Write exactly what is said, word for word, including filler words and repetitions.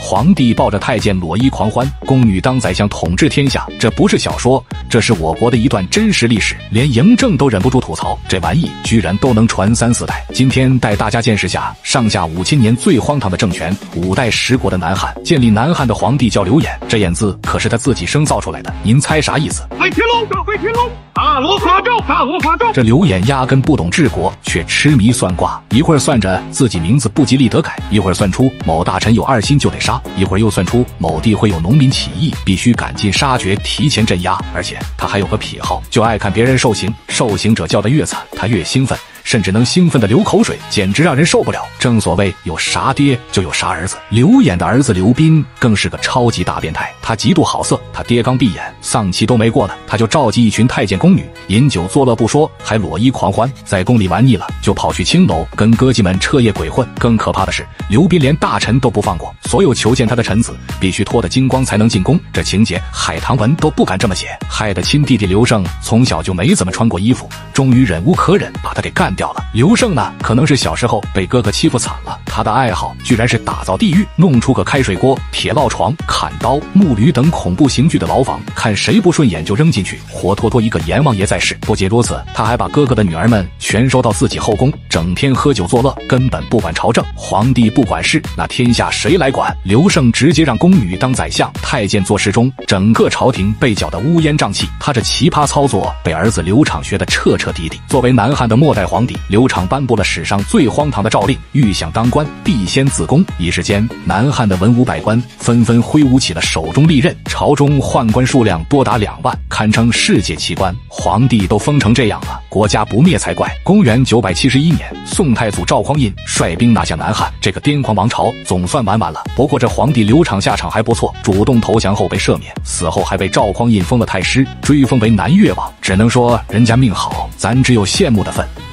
皇帝抱着太监裸衣狂欢，宫女当宰相统治天下。这不是小说，这是我国的一段真实历史，连嬴政都忍不住吐槽，这玩意居然都能传三四代。今天带大家见识下上下五千年最荒唐的政权——五代十国的南汉。建立南汉的皇帝叫刘演，这演字可是他自己生造出来的，您猜啥意思？ 飞天龙，这飞天龙。大罗法咒，大罗法咒。 这刘演压根不懂治国，却痴迷算卦，一会儿算着自己名字不吉利得改，一会儿算出某大臣有二心就得杀，一会儿又算出某地会有农民起义，必须赶尽杀绝，提前镇压。而且他还有个癖好，就爱看别人受刑，受刑者叫得越惨，他越兴奋，甚至能兴奋的流口水，简直让人受不了。正所谓有啥爹就有啥儿子，刘演的儿子刘斌更是个超级大变态，他极度好色，他爹刚闭眼，丧期都没过呢，他就召集一群太监宫女，饮酒作乐不说，还裸衣狂欢，在宫里玩腻了，就跑去青楼跟歌妓们彻夜鬼混。更可怕的是，刘斌连大臣都不放过，所有求见他的臣子必须脱得精光才能进宫，这情节海棠文都不敢这么写，害得亲弟弟刘胜从小就没怎么穿过衣服，终于忍无可忍，把他给干掉了。刘胜呢，可能是小时候被哥哥欺负惨了，他的爱好居然是打造地狱，弄出个开水锅、铁烙床、砍刀、木驴等恐怖刑具的牢房，看谁不顺眼就扔进去，活脱脱一个阎王爷在世。不仅如此，他还把哥哥的女儿们全收到自己后宫，整天喝酒作乐，根本不管朝政。皇帝不管事，那天下谁来管？刘胜直接让宫女当宰相，太监做侍中，整个朝廷被搅得乌烟瘴气。他这奇葩操作被儿子刘昶学得彻彻底底。作为南汉的末代皇帝，刘昶颁布了史上最荒唐的诏令：欲想当官，必先自宫。一时间，南汉的文武百官纷纷挥舞起了手中利刃，朝中宦官数量多达两万，堪称世界奇观。皇帝都疯成这样了，国家不灭才怪。公元九百七十一年，宋太祖赵匡胤率兵拿下南汉，这个癫狂王朝总算完完了。不过这皇帝刘昶下场还不错，主动投降后被赦免，死后还被赵匡胤封了太师，追封为南越王。只能说人家命好，咱只有羡慕的份。